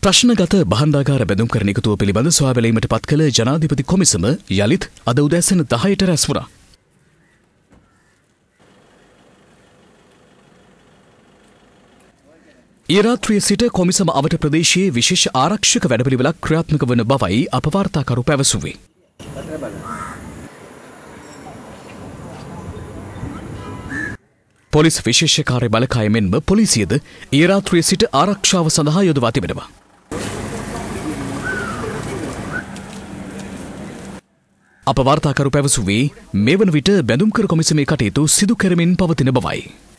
ප්‍රශ්නගත බහන්දාගාර බැඳුම්කරණ එකතුව පිළිබඳ සොයා බැලීමට පත් කළ ජනාධිපති කොමිසම යළිත් අද උදෑසන 10ට රැස් වුණා. ඊ රාත්‍රියේ සිට කොමිසම අවට ප්‍රදේශයේ විශේෂ ආරක්ෂක වැඩපිළිවෙලක් ක්‍රියාත්මක වන බවයි අප වාර්තාකරු පැවසුවේ. පොලිස් විශේෂ කාර්ය බලකාය මෙන්ම පොලිසියද ඊ රාත්‍රියේ සිට ආරක්ෂාව සඳහා යොදවා තිබෙනවා. අප වාර්තාකරු පැවසුවේ මේ වන විට බැඳුම්කර කොමිසමේ කටයුතු සිදු කරමින් පවතින බවයි.